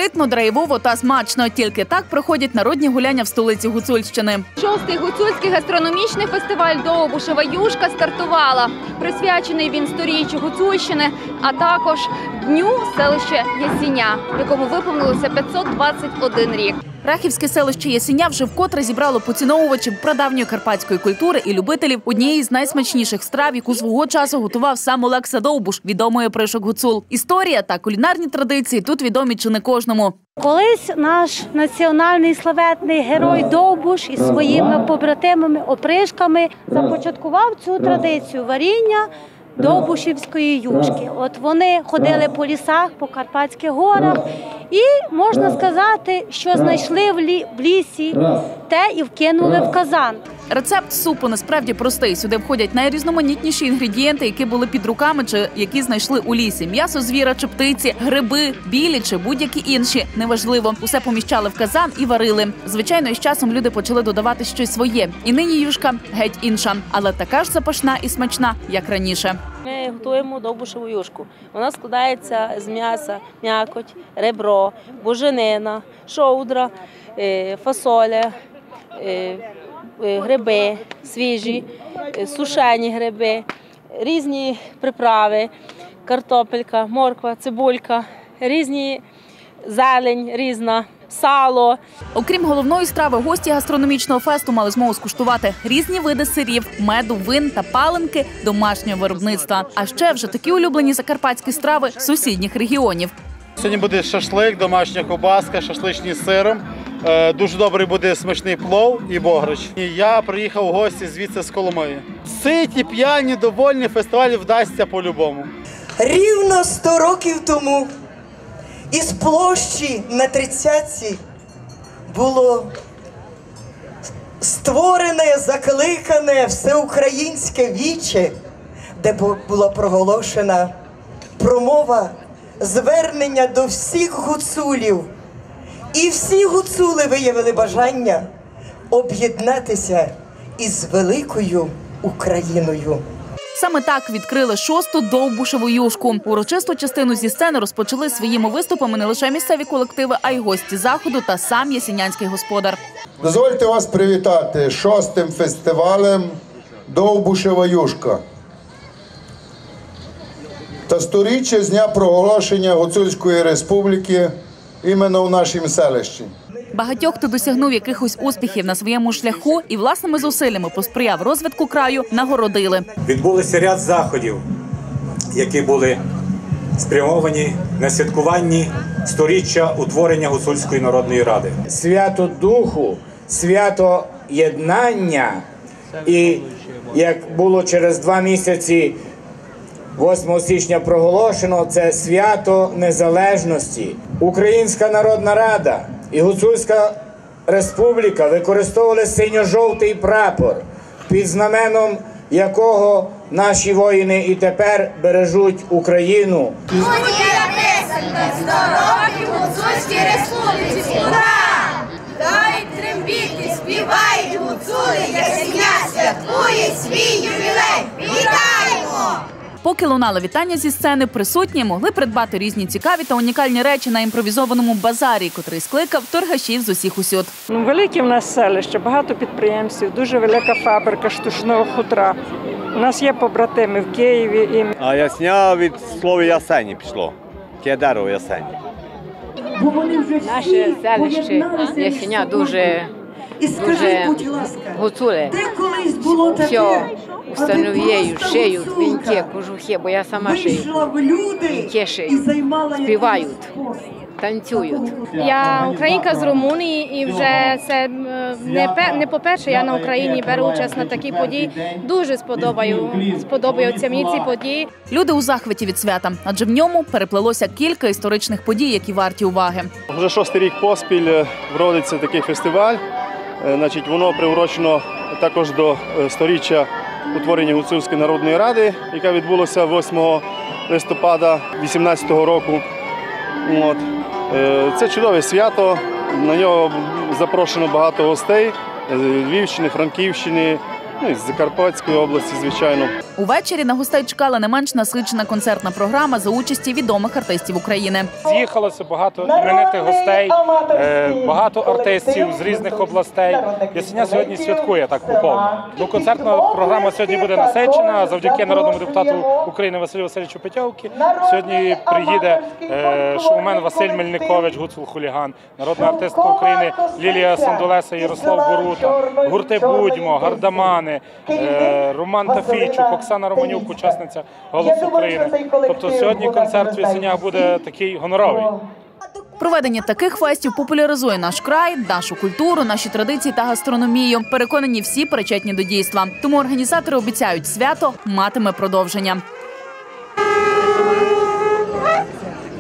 Апетитно, драйвово та смачно. Тільки так проходять народні гуляння в столиці Гуцульщини. 6-й гуцульський гастрономічний фестиваль «Довбушева юшка» стартувала. Присвячений він 100-річчю Гуцульщини, а також дню селища Ясіня, якому виповнилося 521 рік. Рахівське селище Ясіня вже вкотре зібрало поціновувачів прадавньої карпатської культури і любителів однієї з найсмачніших страв, яку свого часу готував сам Олекса Довбуш, відомий опришок гуцул. Історія та кулінарні традиції тут відомі чи не кожному. Колись наш національний славетний герой Довбуш із своїми побратимами, опришками започаткував цю традицію варіння довбушівської юшки. От вони ходили по лісах, по Карпатських горах і, можна сказати, що знайшли в лісі, те і вкинули в казан. Рецепт супу насправді простий. Сюди входять найрізноманітніші інгредієнти, які були під руками чи які знайшли у лісі. М'ясо звіра чи птиці, гриби, білі чи будь-які інші. Неважливо. Усе поміщали в казан і варили. Звичайно, із часом люди почали додавати щось своє. І нині юшка геть інша. Але така ж запашна і смачна, як раніше. Ми готуємо довбушеву юшку. Вона складається з м'яса, м'якоть, ребро, буженина, шовдра, фасоля, гриби свіжі, сушені гриби, різні приправи, картопелька, морква, цибулька, різні зелень, різна, сало. Окрім головної страви, гості гастрономічного фесту мали змогу скуштувати різні види сирів, меду, вин та паленки домашнього виробництва. А ще вже такі улюблені закарпатські страви сусідніх регіонів. Сьогодні буде шашлик, домашня ковбаска, шашличний з сиром. Дуже добрий буде смачний плов і бограч. Я приїхав у гості звідси з Коломиї. Ситі, п'яні, довольні, фестиваль вдасться по-любому. Рівно 100 років тому із площі на Тридцятці було створене, закликане всеукраїнське віче, де була проголошена промова звернення до всіх гуцулів. І всі гуцули виявили бажання об'єднатися із великою Україною. Саме так відкрили 6-ту довбушеву юшку. Урочисту частину зі сцени розпочали своїми виступами не лише місцеві колективи, а й гості заходу та сам ясінянський господар. Дозвольте вас привітати 6-тим фестивалем «Довбушева юшка» та 100-річчя з дня проголошення Гуцульської республіки іменно в нашому селищі. Багатьох, хто досягнув якихось успіхів на своєму шляху і власними зусиллями посприяв розвитку краю, нагородили. Відбулися ряд заходів, які були спрямовані на святкуванні 100-річчя утворення Гуцульської народної ради. Свято духу, свято єднання і, як було через 2 місяці, 8 січня проголошено, це свято незалежності. Українська народна рада і Гуцульська республіка використовували синьо-жовтий прапор, під знаменом якого наші воїни і тепер бережуть Україну. Моя песенка 100 років Гуцульській республіці. Ура! Дай трембіти, співають гуцули, Ясеня святкує свій ювілей. Вітаємо! Поки лунало вітання зі сцени, присутні могли придбати різні цікаві та унікальні речі на імпровізованому базарі, котрий скликав торгашів з усіх усюд. Велике в нас селище, багато підприємців, дуже велика фабрика штучного хутра. У нас є побратими в Києві. А Ясня від слова ясені пішло. Яке дерево ясені. Наше селище Ясеня дуже гуцули. Все установляють, шиють вінки, кожухи, бо я сама шию. Вінки шию, співають, танцюють. Я українка з Румунії і вже це не по-перше, я на Україні беру участь на такій події. Дуже сподобаються мені ці події. Люди у захваті від свята, адже в ньому переплелося кілька історичних подій, які варті уваги. Вже 6-й рік поспіль проводиться такий фестиваль. Воно приурочено також до 100-річчя утворення Гуцульської народної ради, яка відбулася 8 листопада 2018 року. Це чудове свято, на нього запрошено багато гостей з Львівщини, Франківщини, Ну і з Закарпатської області, звичайно. Увечері на гостей чекала не менш насичена концертна програма за участі відомих артистів України. З'їхалося багато іменитих гостей, багато артистів з різних областей. Ясеня сьогодні святкує так поповно. Концертна програма сьогодні буде насичена завдяки народному депутату України Василю Васильовичу Петьовці. Сьогодні приїде шоумен Василь Мельникович, гуцул-хуліган, народна артистка України Лілія Сандулеса, Ярослав Борута, гурти Будьмо, Гардамани, Роман Тафійчук, Оксана Романюк, учасниця «Голосу України». Тобто сьогодні концерт в Ясенях буде такий гоноровий. Проведення таких фестів популяризує наш край, нашу культуру, наші традиції та гастрономію. Переконані всі причетні до дійства. Тому організатори обіцяють, свято матиме продовження.